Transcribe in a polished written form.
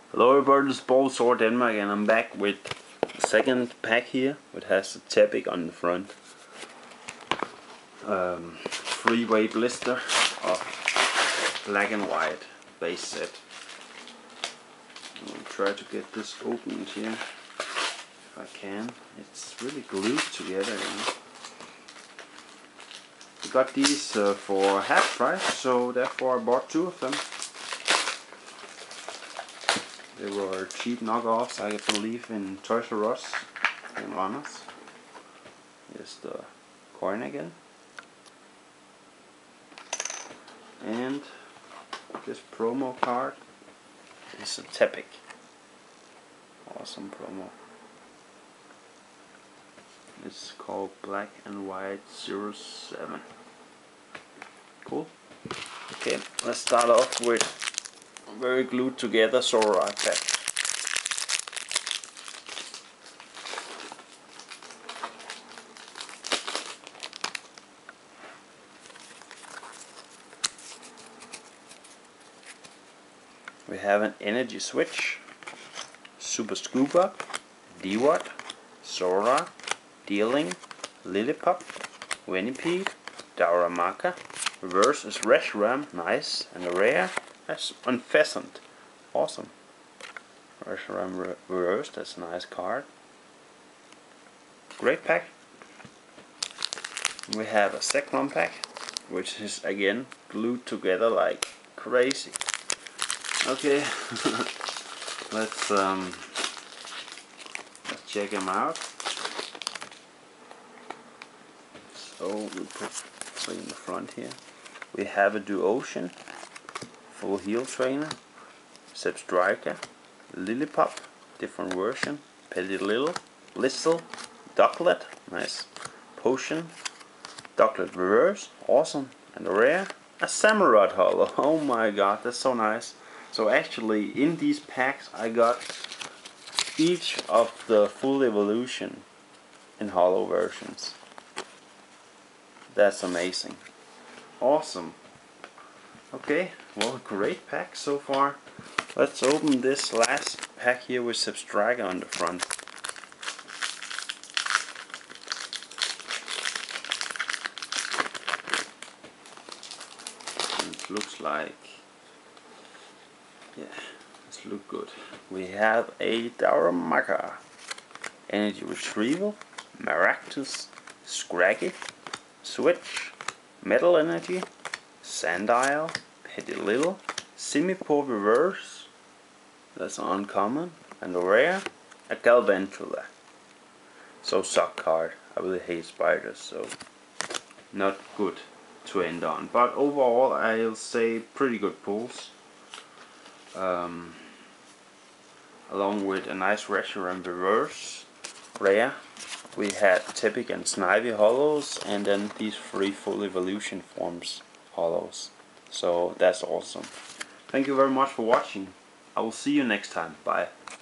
Hello everybody, this is Bulbasaur Denmark and I'm back with the second pack here, which has a Tepig on the front. Three-way blister of black and white base set. I'll try to get this opened here if I can. It's really glued together, you know. We got these for half price, so therefore I bought two of them. They were cheap knockoffs, I believe, in Toys R Us and Randers. Here's the coin again. And this promo card is a Tepig. Awesome promo. It's called Black and White 07. Cool. Okay, let's start off with a very glued together Zoroark pack. We have an Energy Switch, Super Scoop Up, D-Watt, Zoroark, Deerling, Lillipup, Venipede, Darumaka. Reverse is Reshiram, nice, and a rare as Unpheasant, awesome. Reshiram reversed, that's a nice card. Great pack. We have a Zekrom pack, which is again glued together like crazy. Okay, let's check them out. So we put three in the front here. We have a Duocean, Full Heal Trainer, Zebstrika, Lillipup, different version, Petilil, Blistle, Ducklet, nice, Potion, Ducklet reverse, awesome, and a rare, a Samurott Holo. Oh my god, that's so nice. So actually in these packs I got each of the full evolution in holo versions. That's amazing. Awesome. Okay, well, great pack so far. Let's open this last pack here with Zebstrika on the front. And it looks like, yeah, this looks good. We have a Darumaka, Energy Retrieval, Maractus, Scraggy, Switch, Metal Energy, Sandile, Petilil, Simipour reverse, that's uncommon, and a rare, a Galvantula. So suck card. I really hate spiders, so not good to end on. But overall I'll say pretty good pulls. Along with a nice Reshiram reverse, rare. We had Tepig and Snivy holos, and then these three full evolution forms holos. So that's awesome. Thank you very much for watching. I will see you next time. Bye.